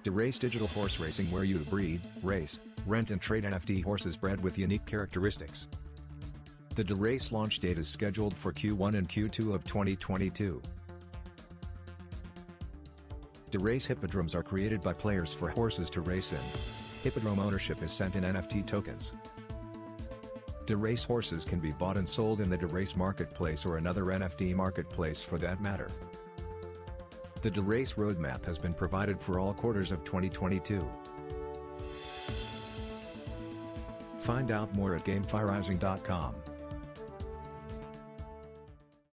DeRace Digital Horse Racing, where you breed, race, rent and trade NFT horses bred with unique characteristics. The DeRace launch date is scheduled for Q1 and Q2 of 2022. DeRace hippodromes are created by players for horses to race in. Hippodrome ownership is sent in NFT tokens. DeRace horses can be bought and sold in the DeRace marketplace or another NFT marketplace for that matter. The DeRace roadmap has been provided for all quarters of 2022. Find out more at GameFiRising.com.